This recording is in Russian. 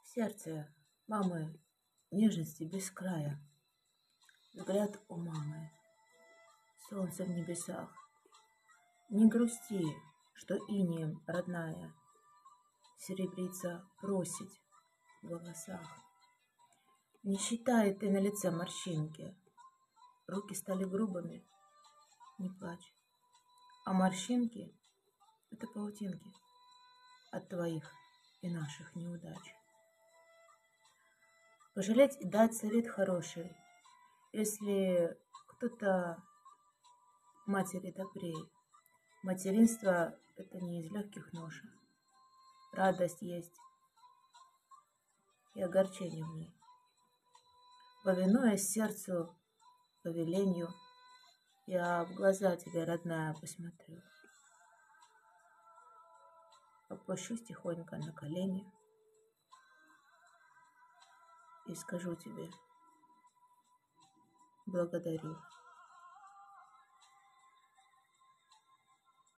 сердце мамы нежности без края. Взгляд у мамы, солнце в небесах. Не грусти, что инеем родная серебрится просить в волосах. Не считай ты на лице морщинки, руки стали грубыми, не плачь. А морщинки — это паутинки от твоих и наших неудач. Пожалеть и дать совет хороший, если кто-то матери добрей. Материнство — это не из легких ноша. Радость есть и огорчение в ней. Повинуясь сердцу, повелению, я в глаза тебе, родная, посмотрю. Опущусь тихонько на колени и скажу тебе: благодарю.